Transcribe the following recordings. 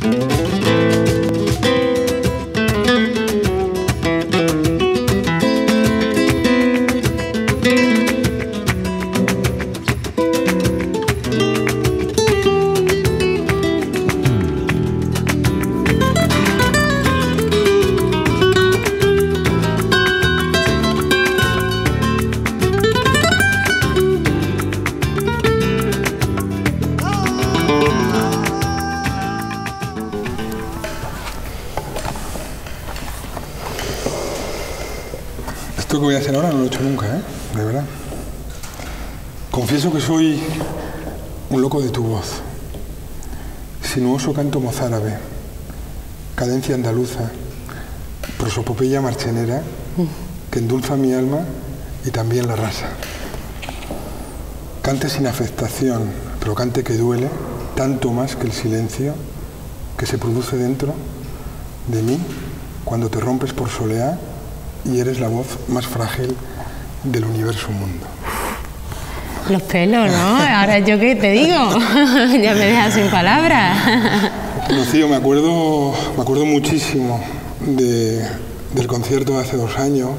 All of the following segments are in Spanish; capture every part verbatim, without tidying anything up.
Esto que voy a hacer ahora no lo he hecho nunca, ¿eh? De verdad. Confieso que soy un loco de tu voz. Sinuoso canto mozárabe, cadencia andaluza, prosopopeya marchenera, que endulza mi alma y también la rasa. Cante sin afectación, pero cante que duele, tanto más que el silencio que se produce dentro de mí cuando te rompes por soleá y eres la voz más frágil del universo mundo. Los pelos, ¿no? Ahora yo qué te digo, ya me dejas sin palabras. Rocío, me acuerdo, me acuerdo muchísimo de, del concierto de hace dos años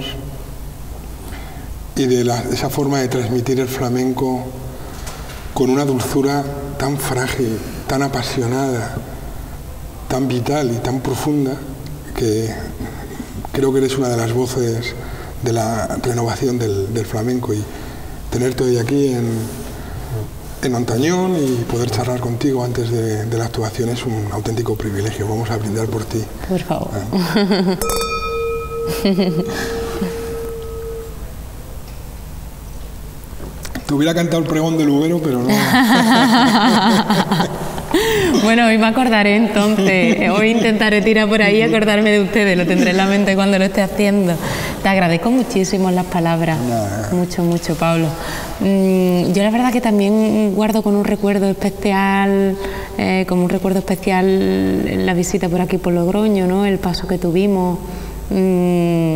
y de, la, de esa forma de transmitir el flamenco con una dulzura tan frágil, tan apasionada, tan vital y tan profunda que creo que eres una de las voces de la renovación del, del flamenco, y tenerte hoy aquí en, en Ontañón y poder charlar contigo antes de, de la actuación es un auténtico privilegio. Vamos a brindar por ti. Por favor. Ah. Te hubiera cantado el pregón del Ubero, pero no. Bueno, hoy me acordaré entonces, hoy intentaré tirar por ahí y acordarme de ustedes, lo tendré en la mente cuando lo esté haciendo. Te agradezco muchísimo las palabras, nah. mucho, mucho, Pablo. Mm, yo la verdad que también guardo con un recuerdo especial, eh, como un recuerdo especial la visita por aquí por Logroño, ¿no? El paso que tuvimos. Mm,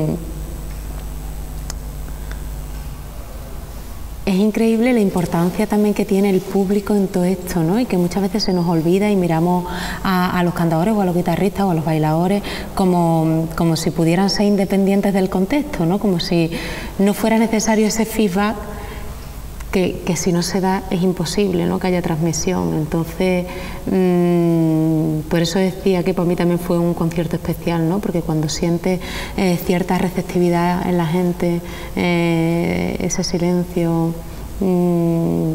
Es increíble la importancia también que tiene el público en todo esto, ¿no? Y que muchas veces se nos olvida y miramos a, a los cantadores o a los guitarristas o a los bailadores como, como si pudieran ser independientes del contexto, ¿no? Como si no fuera necesario ese feedback que, que si no se da es imposible, ¿no? Que haya transmisión. Entonces, mmm, por eso decía que para mí también fue un concierto especial, ¿no? Porque cuando sientes eh, cierta receptividad en la gente, eh, ese silencio, mmm,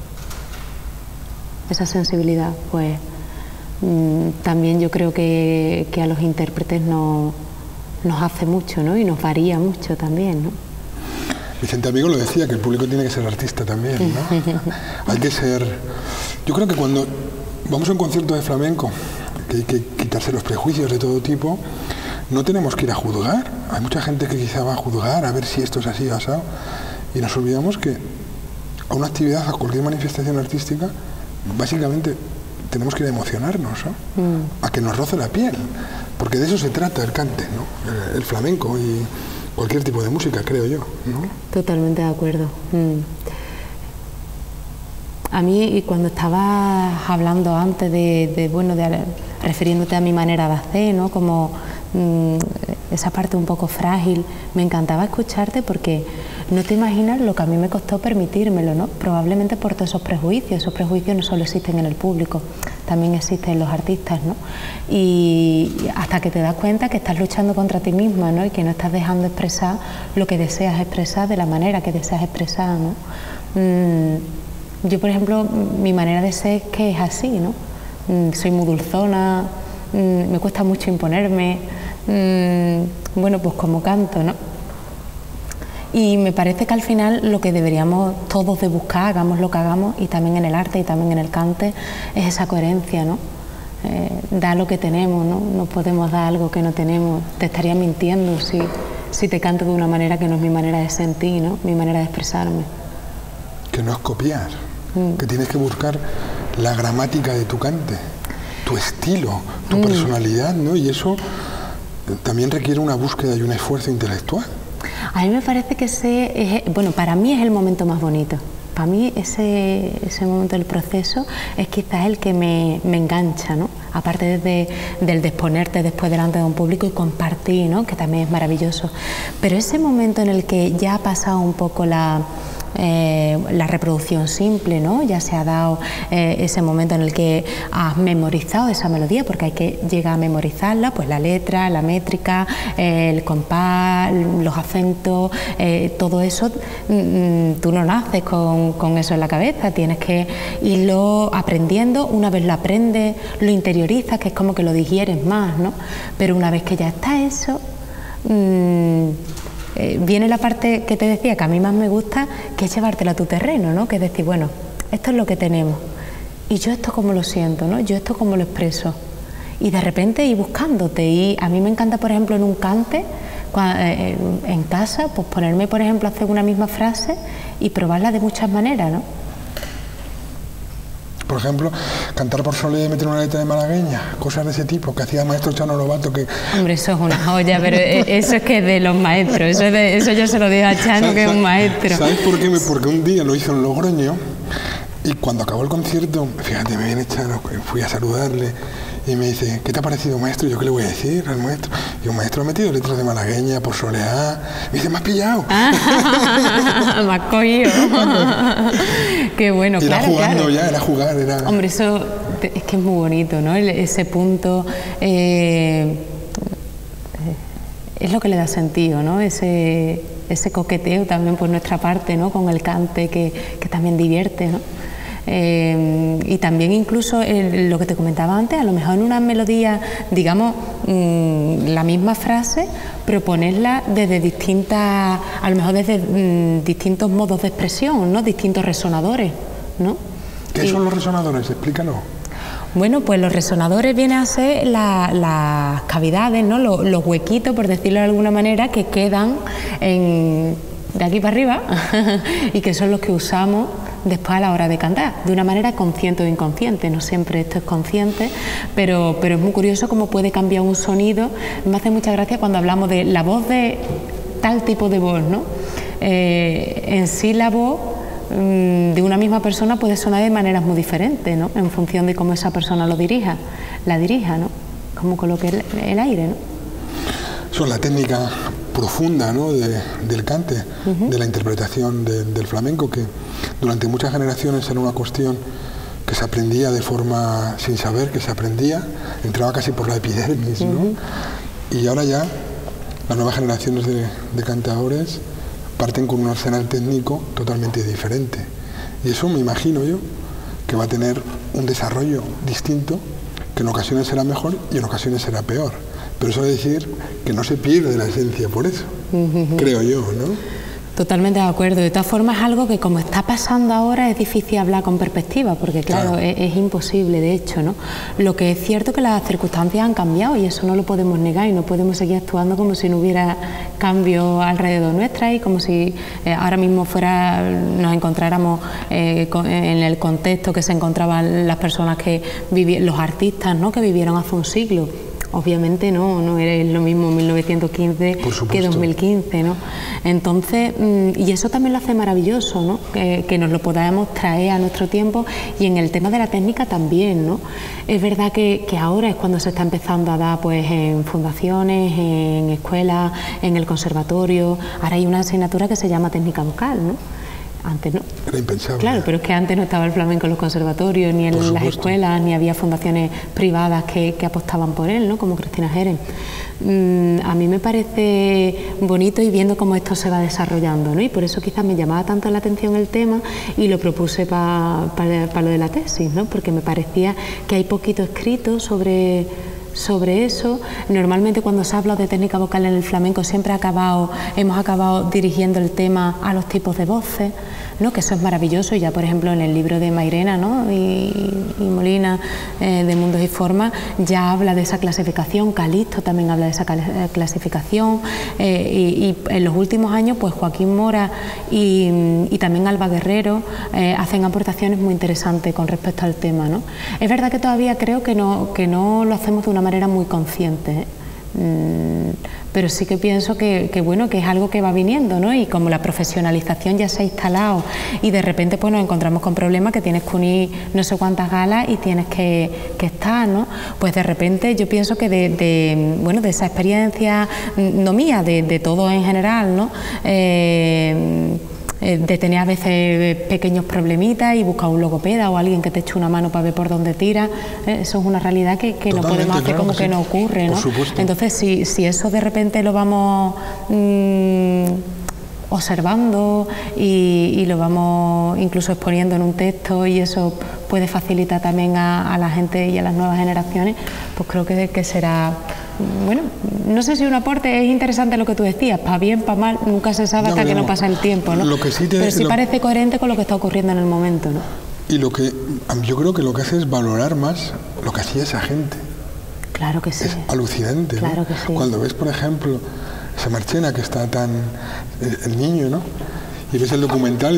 esa sensibilidad, pues mmm, también yo creo que, que a los intérpretes no, nos hace mucho, ¿no? Y nos varía mucho también, ¿no? Vicente Amigo lo decía, que el público tiene que ser artista también, ¿no? Hay que ser... Yo creo que cuando vamos a un concierto de flamenco, que hay que quitarse los prejuicios de todo tipo, no tenemos que ir a juzgar. Hay mucha gente que quizá va a juzgar, a ver si esto es así o asado, y nos olvidamos que a una actividad, a cualquier manifestación artística, básicamente tenemos que ir a emocionarnos, ¿no? Mm. A que nos roce la piel, porque de eso se trata el cante, ¿no? El, el flamenco y cualquier tipo de música, creo yo, ¿no? Totalmente de acuerdo. Mm. A mí, cuando estabas hablando antes de, de bueno, de, refiriéndote a mi manera de hacer, ¿no? Como mmm, esa parte un poco frágil, me encantaba escucharte porque no te imaginas lo que a mí me costó permitírmelo, ¿no? Probablemente por todos esos prejuicios. Esos prejuicios no solo existen en el público, también existen en los artistas, ¿no? Y hasta que te das cuenta que estás luchando contra ti misma, ¿no? Y que no estás dejando expresar lo que deseas expresar de la manera que deseas expresar, ¿no? Mm, yo, por ejemplo, mi manera de ser es que es así, ¿no? Mm, soy muy dulzona, mm, me cuesta mucho imponerme, mm, bueno, pues como canto, ¿no? Y me parece que al final lo que deberíamos todos de buscar, hagamos lo que hagamos, y también en el arte y también en el cante, es esa coherencia, ¿no? Eh, dar lo que tenemos, ¿no? No podemos dar algo que no tenemos. Te estaría mintiendo si, si te canto de una manera que no es mi manera de sentir, ¿no? Mi manera de expresarme. Que no es copiar, mm. que tienes que buscar la gramática de tu cante, tu estilo, tu mm. personalidad, ¿no? Y eso también requiere una búsqueda y un esfuerzo intelectual. A mí me parece que ese es, bueno, para mí es el momento más bonito. para mí ese, ese momento del proceso es quizás el que me, me engancha, ¿no? Aparte de, del de exponerte después delante de un público y compartir, ¿no? Que también es maravilloso. Pero ese momento en el que ya ha pasado un poco la... Eh, la reproducción simple, ¿no? Ya se ha dado eh, ese momento en el que has memorizado esa melodía, porque hay que llegar a memorizarla, pues la letra, la métrica, eh, el compás, los acentos, eh, todo eso, mm, tú no naces con, con eso en la cabeza, tienes que irlo aprendiendo. Una vez lo aprendes, lo interiorizas, que es como que lo digieres más, ¿no? Pero una vez que ya está eso, mmm, Eh, viene la parte que te decía que a mí más me gusta, que es llevártela a tu terreno, ¿no? Que es decir, bueno, esto es lo que tenemos y yo esto como lo siento, ¿no? Yo esto como lo expreso, y de repente ir buscándote. Y a mí me encanta, por ejemplo, en un cante, cuando, eh, en casa, pues ponerme, por ejemplo, a hacer una misma frase y probarla de muchas maneras, ¿no? Por ejemplo, cantar por soledad y meter una letra de malagueña, cosas de ese tipo, que hacía el maestro Chano Lobato. Que... Hombre, eso es una joya, pero eso es que es de los maestros, eso, es de, eso yo se lo digo a Chano, que es un maestro. ¿Sabes por qué? Porque un día lo hizo en Logroño y cuando acabó el concierto, fíjate, me viene Chano, fui a saludarle y me dice, ¿qué te ha parecido, maestro? Yo, ¿qué le voy a decir al maestro? Y un maestro ha metido letras de malagueña por soleá. Me dice, ¿me has pillado? Ah, me has cogido. Qué bueno, y claro, era jugando claro. ya, era jugar, era... Hombre, eso es que es muy bonito, ¿no? Ese punto eh, es lo que le da sentido, ¿no? Ese, ese coqueteo también por nuestra parte, ¿no? Con el cante, que, que también divierte, ¿no? Eh, y también incluso el, lo que te comentaba antes, a lo mejor en una melodía, digamos, mmm, la misma frase, proponerla desde distintas, a lo mejor desde mmm, distintos modos de expresión, ¿no? Distintos resonadores, ¿no? ¿Qué y, son los resonadores? Explícalo. Bueno, pues los resonadores vienen a ser las la cavidades, ¿no? Los, los huequitos, por decirlo de alguna manera, que quedan en, de aquí para arriba y que son los que usamos después a la hora de cantar, de una manera consciente o inconsciente. No siempre esto es consciente, pero, pero es muy curioso cómo puede cambiar un sonido. Me hace mucha gracia cuando hablamos de la voz de tal tipo de voz, ¿no? Eh, en sí la voz mmm, de una misma persona puede sonar de maneras muy diferentes, ¿no? En función de cómo esa persona lo dirija, la dirija, ¿no? Cómo coloque el, el aire, ¿no? Son la técnica profunda, ¿no? de, del cante, uh-huh. de la interpretación de, del flamenco, que durante muchas generaciones era una cuestión que se aprendía de forma sin saber, que se aprendía, entraba casi por la epidermis, ¿no? Uh-huh. Y ahora ya las nuevas generaciones de, de cantadores parten con un arsenal técnico totalmente diferente. Y eso me imagino yo que va a tener un desarrollo distinto, que en ocasiones será mejor y en ocasiones será peor. Pero eso es decir que no se pierde la esencia por eso, uh-huh. creo yo, ¿no? Totalmente de acuerdo. De todas formas, es algo que como está pasando ahora es difícil hablar con perspectiva, porque claro, claro. Es, es imposible, de hecho, ¿no? Lo que es cierto es que las circunstancias han cambiado y eso no lo podemos negar, y no podemos seguir actuando como si no hubiera cambio alrededor nuestra y como si eh, ahora mismo fuera nos encontráramos eh, con, en el contexto que se encontraban las personas que vivían, los artistas, ¿no? Que vivieron hace un siglo. Obviamente no, no es lo mismo mil novecientos quince que dos mil quince, ¿no? Entonces, y eso también lo hace maravilloso, ¿no? Que, que nos lo podamos traer a nuestro tiempo, y en el tema de la técnica también, ¿no? Es verdad que, que ahora es cuando se está empezando a dar, pues, en fundaciones, en escuelas, en el conservatorio. Ahora hay una asignatura que se llama técnica vocal, ¿no? Antes no. Era impensable. Claro, pero es que antes no estaba el flamenco en los conservatorios, ni en las escuelas, ni había fundaciones privadas que, que apostaban por él, ¿no? Como Cristina Jerez. Mm, a mí me parece bonito ir viendo cómo esto se va desarrollando, ¿no? Y por eso quizás me llamaba tanto la atención el tema y lo propuse para pa, pa lo de la tesis, ¿no? Porque me parecía que hay poquito escrito sobre... sobre eso. Normalmente cuando se habla de técnica vocal en el flamenco siempre ha acabado, hemos acabado dirigiendo el tema a los tipos de voces, ¿no? Que eso es maravilloso. Y ya, por ejemplo, en el libro de Mairena, ¿no? y, y Molina, eh, de Mundos y Formas, ya habla de esa clasificación. Calixto también habla de esa clasificación, eh, y, y en los últimos años pues Joaquín Mora y, y también Alba Guerrero eh, hacen aportaciones muy interesantes con respecto al tema, ¿no? Es verdad que todavía creo que no, que no lo hacemos de una manera muy consciente, ¿eh? pero sí que pienso que, que bueno, que es algo que va viniendo, ¿no? Y como la profesionalización ya se ha instalado y de repente pues nos encontramos con problemas que tienes que unir no sé cuántas galas y tienes que, que estar, ¿no? Pues de repente yo pienso que de, de bueno, de esa experiencia, no mía, de, de todo en general, ¿no? Eh, de tener a veces pequeños problemitas y buscar un logopeda o alguien que te eche una mano para ver por dónde tira, eso es una realidad que, que no podemos hacer, claro, como que, que sí, no ocurre, ¿no? Entonces si, si eso de repente lo vamos mmm, observando y, y lo vamos incluso exponiendo en un texto y eso puede facilitar también a, a la gente y a las nuevas generaciones, pues creo que, que será... Bueno, no sé si un aporte, es interesante lo que tú decías, para bien, para mal, nunca se sabe hasta que no pasa el tiempo, ¿no? Lo que sí te, Pero sí lo, parece coherente con lo que está ocurriendo en el momento, ¿no? Y lo que yo creo que lo que hace es valorar más lo que hacía esa gente. Claro que sí. Es alucinante, claro, ¿no? Que sí. Cuando ves, por ejemplo, esa Marchena que está tan... el, el niño, ¿no? Y ves el documental...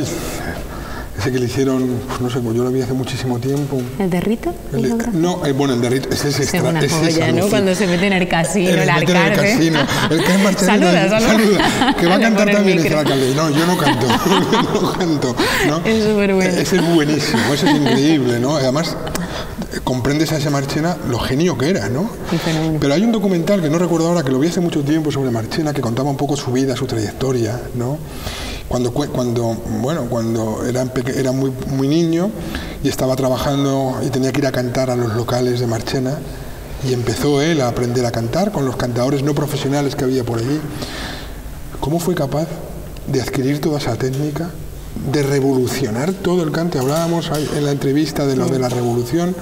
Ese que le hicieron, pues no sé, yo lo vi hace muchísimo tiempo. ¿El de Rito? El de, no, eh, bueno, el de Rito, ese es extra. Es una joya, ¿no? Cuando se mete en el casino, el, el alcalde. En el casino. El que es Marchena, saluda, saluda, saluda. Que va a cantar también, dice el alcalde. No, yo no canto, no canto, ¿no? Es súper bueno. Ese es buenísimo, eso es increíble, ¿no? Además, comprendes a esa Marchena lo genio que era, ¿no? Pero hay un documental que no recuerdo ahora, que lo vi hace mucho tiempo sobre Marchena, que contaba un poco su vida, su trayectoria, ¿no? Cuando, cuando, bueno, cuando era, era muy, muy niño y estaba trabajando y tenía que ir a cantar a los locales de Marchena y empezó él a aprender a cantar con los cantadores no profesionales que había por allí. ¿Cómo fue capaz de adquirir toda esa técnica, de revolucionar todo el cante? Hablábamos en la entrevista de lo de la revolución.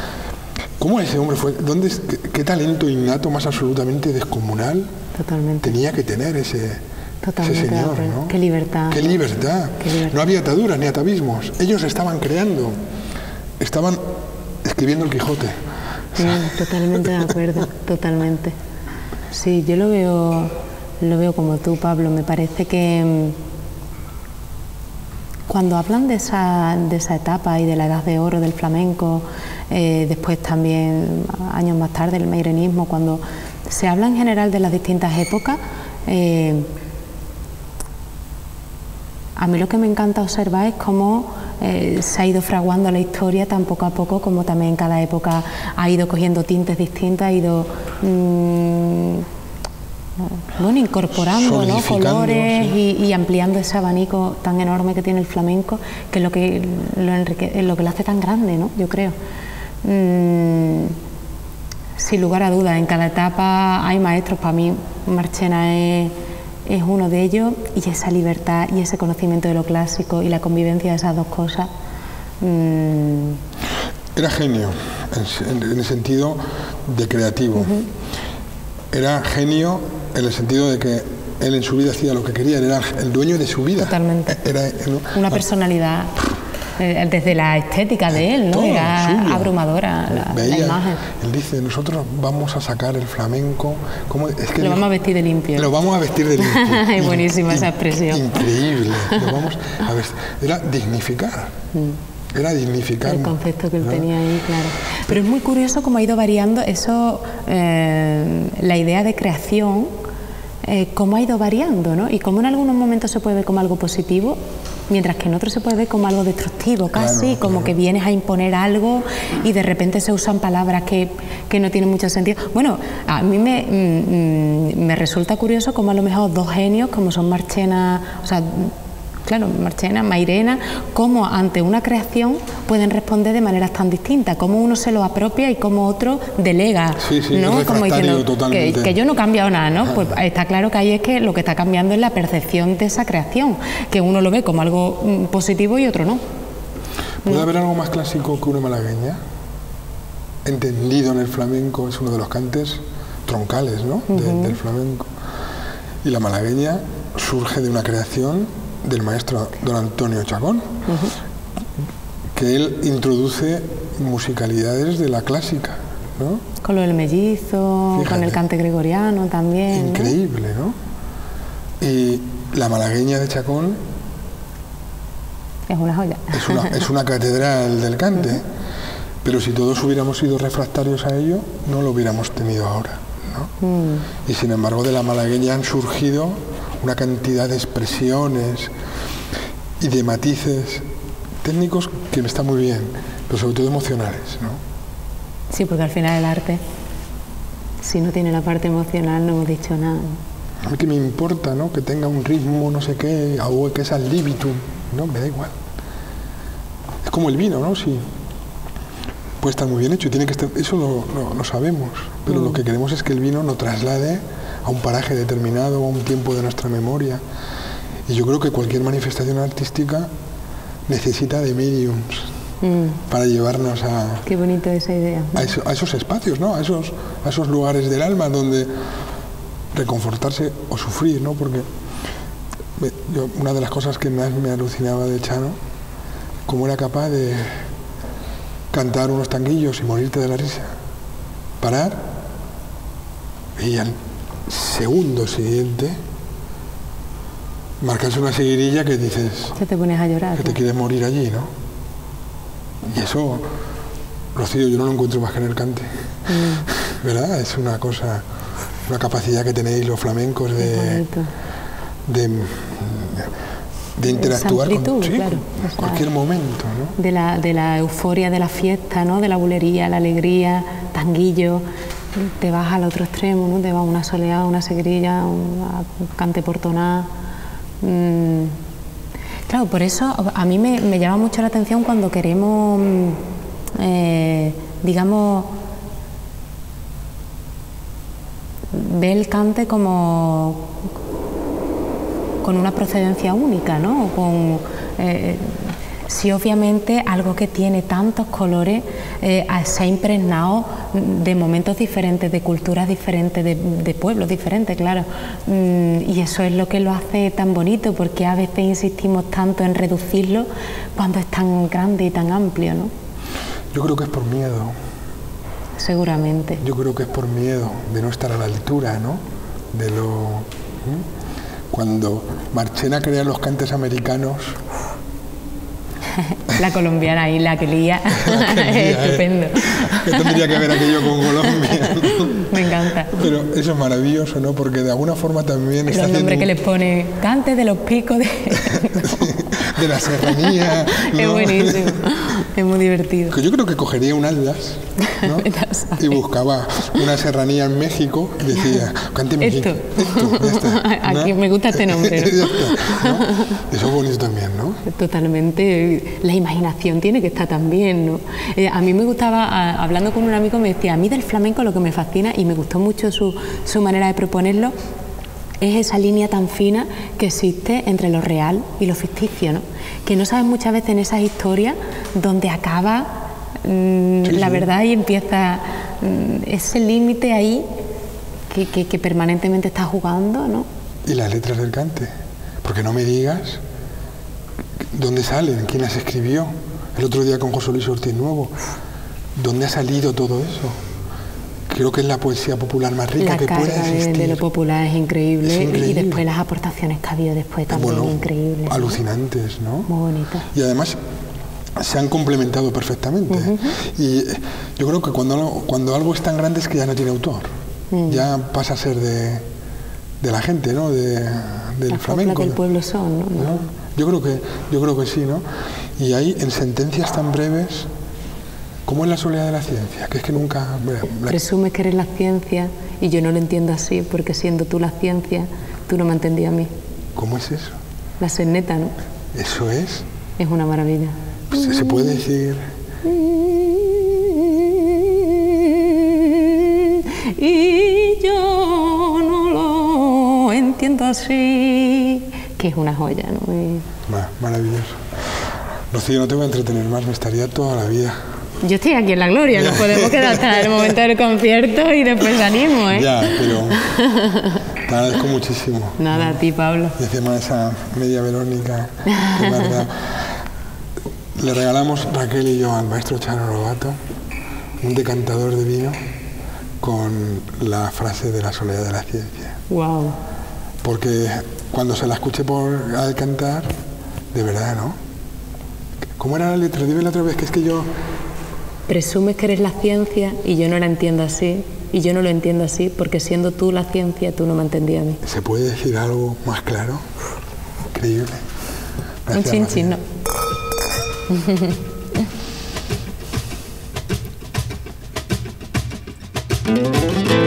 ¿Cómo ese hombre fue? ¿Dónde, qué, qué talento innato más absolutamente descomunal Totalmente. tenía que tener ese... Totalmente, ese señor, ¿no? Qué libertad. Qué libertad. Qué libertad. No había ataduras ni atavismos. Ellos estaban creando, estaban escribiendo el Quijote. Sí, totalmente de acuerdo, totalmente. Sí, yo lo veo, lo veo como tú, Pablo. Me parece que cuando hablan de esa, de esa etapa y de la edad de oro del flamenco, eh, después también, años más tarde, el mairenismo, cuando se habla en general de las distintas épocas, eh, a mí lo que me encanta observar es cómo eh, se ha ido fraguando la historia tan poco a poco, como también cada época ha ido cogiendo tintes distintas, ha ido mmm, bueno, incorporando, ¿no?, colores, sí, y, y ampliando ese abanico tan enorme que tiene el flamenco, que es lo que lo, enrique, lo, que lo hace tan grande, ¿no?, yo creo. Mm, sin lugar a dudas, en cada etapa hay maestros. Para mí Marchena es... es uno de ellos, y esa libertad y ese conocimiento de lo clásico y la convivencia de esas dos cosas. Mmm... Era genio, en, en el sentido de creativo. Uh-huh. Era genio en el sentido de que él en su vida hacía lo que quería, era el dueño de su vida. Totalmente. Era, ¿no? Una personalidad... desde la estética de él, ¿no? Todo, era suyo. Abrumadora la, Veía, la imagen. Él dice, nosotros vamos a sacar el flamenco, ¿cómo? Es que lo dijo, vamos a vestir de limpio. Lo vamos a vestir de limpio. Es buenísima In, esa expresión. Increíble. Lo vamos a vestir. Era dignificar. Mm. Era dignificar. El concepto que él, ¿no?, tenía ahí, claro. Pero es muy curioso cómo ha ido variando eso, eh, la idea de creación, eh, cómo ha ido variando, ¿no? Y cómo en algunos momentos se puede ver como algo positivo, mientras que en otros se puede ver como algo destructivo, casi, claro, como claro. que vienes a imponer algo y de repente se usan palabras que, que no tienen mucho sentido. Bueno, a mí me, mm, me resulta curioso como a lo mejor dos genios, como son Marchena, o sea, claro, Marchena, Mairena, cómo ante una creación pueden responder de maneras tan distintas, cómo uno se lo apropia y cómo otro delega, sí, sí, ¿no? Como diciendo que, que yo no he cambiado nada, ¿no? Ah. Pues está claro que ahí es que lo que está cambiando es la percepción de esa creación, que uno lo ve como algo mm, positivo y otro no. ¿Puede ¿no? haber algo más clásico que una malagueña? Entendido en el flamenco, es uno de los cantes troncales, ¿no? De, uh-huh. del flamenco. Y la malagueña surge de una creación del maestro don Antonio Chacón, uh-huh. que él introduce musicalidades de la clásica, ¿no? Con lo del mellizo, fíjate, con el cante gregoriano también. Increíble, ¿no? ¿no? Y la malagueña de Chacón es una joya. Es una, es una catedral del cante, uh-huh. pero si todos hubiéramos sido refractarios a ello, no lo hubiéramos tenido ahora, ¿no? Mm. Y sin embargo de la malagueña han surgido una cantidad de expresiones y de matices técnicos que me están muy bien, pero sobre todo emocionales, ¿no? Sí, porque al final el arte, si no tiene la parte emocional, no hemos dicho nada. A mí que me importa, ¿no? Que tenga un ritmo, no sé qué, o que es al libitum, ¿no? Me da igual. Es como el vino, ¿no? Sí. Puede estar muy bien hecho y tiene que estar, eso lo, lo, lo sabemos, pero mm. lo que queremos es que el vino nos traslade a un paraje determinado, a un tiempo de nuestra memoria. Y yo creo que cualquier manifestación artística necesita de mediums mm. para llevarnos a... Qué bonita esa idea. A, eso, a esos espacios, ¿no? A esos, a esos lugares del alma donde reconfortarse o sufrir, ¿no? Porque yo, una de las cosas que más me alucinaba de Chano, cómo era capaz de cantar unos tanguillos y morirte de la risa, parar y al segundo siguiente marcarse una seguidilla que dices que te pones a llorar, que ¿no? te quieres morir allí, ¿no? Y eso, Rocío, yo no lo encuentro más que en el cante, mm. ¿verdad? Es una cosa, una capacidad que tenéis los flamencos de, de, de interactuar amplitud, con sí, claro, en cualquier momento, ¿no? De la, de la euforia de la fiesta, ¿no? De la bulería, la alegría, tanguillo, te vas al otro extremo, ¿no? Te vas a una soleá, una seguirilla, un cante portoná. Mm. Claro, por eso a mí me, me llama mucho la atención cuando queremos, eh, digamos, ver el cante como con una procedencia única, ¿no? Con, eh, sí, obviamente algo que tiene tantos colores eh, se ha impregnado de momentos diferentes, de culturas diferentes, de, de pueblos diferentes, claro. Mm, y eso es lo que lo hace tan bonito, porque a veces insistimos tanto en reducirlo cuando es tan grande y tan amplio, ¿no? Yo creo que es por miedo. Seguramente. Yo creo que es por miedo de no estar a la altura, ¿no? De lo... ¿eh? Cuando Marchena crea los cantes americanos... La colombiana ahí, la que lía, es estupendo. Eh. ¿Qué tendría que ver aquello con Colombia? Me encanta. Pero eso es maravilloso, ¿no? Porque de alguna forma también está los nombres un... que les pone, cante de los picos de... de la serranía, ¿no? Es buenísimo, es muy divertido. Yo creo que cogería un atlas, ¿no? Y buscaba una serranía en México y decía, cánteme esto. aquí, esto, ya está, ¿no? Aquí me gusta este nombre, ¿no? Ya está, ¿no? Eso es bonito también, ¿no? Totalmente, la imaginación tiene que estar también, ¿no? Eh, a mí me gustaba, a, hablando con un amigo me decía, a mí del flamenco lo que me fascina, y me gustó mucho su, su manera de proponerlo, es esa línea tan fina que existe entre lo real y lo ficticio, ¿no? Que no sabes muchas veces en esas historias donde acaba mmm, sí, la sí. verdad y empieza mmm, ese límite ahí que, que, que permanentemente está jugando, ¿no? Y las letras del cante, porque no me digas dónde salen, quién las escribió. El otro día con José Luis Ortiz Nuevo, ¿dónde ha salido todo eso? Creo que es la poesía popular más rica la que puede existir. De, de lo popular es increíble, es increíble. Y después las aportaciones que ha habido después también bueno, increíbles. Alucinantes, ¿no? Muy bonitas. Y además se han complementado perfectamente. Uh-huh. Y yo creo que cuando, cuando algo es tan grande es que ya no tiene autor. Uh-huh. Ya pasa a ser de, de la gente, ¿no? De, del la flamenco. del pueblo son, ¿no? ¿no? Yo creo que, yo creo que sí, ¿no? Y ahí en sentencias tan breves... ¿Cómo es la soledad de la ciencia? Que es que nunca... Presumes que eres la ciencia y yo no lo entiendo así, porque siendo tú la ciencia, tú no me entendías a mí. ¿Cómo es eso? La serneta, ¿no? ¿Eso es? Es una maravilla. Pues se puede decir... Y yo no lo entiendo así, que es una joya, ¿no? Y... Maravilloso. Rocío, no te voy a entretener más, me estaría toda la vida. Yo estoy aquí en la gloria, nos podemos quedar hasta el momento del concierto y después animo, ¿eh? Ya, pero te agradezco muchísimo. Nada, a ti, Pablo. Y encima esa media Verónica, que me ha dado. Le regalamos Raquel y yo al maestro Chano Lobato un decantador de vino con la frase de la soledad de la ciencia. Wow. Porque cuando se la escuché por al cantar, de verdad, ¿no? ¿Cómo era la letra? Dime la otra vez, que es que yo... Presumes que eres la ciencia y yo no la entiendo así, y yo no lo entiendo así, porque siendo tú la ciencia, tú no me entendías a mí. ¿Se puede decir algo más claro? Increíble. Un chin-chin, no. Thank you.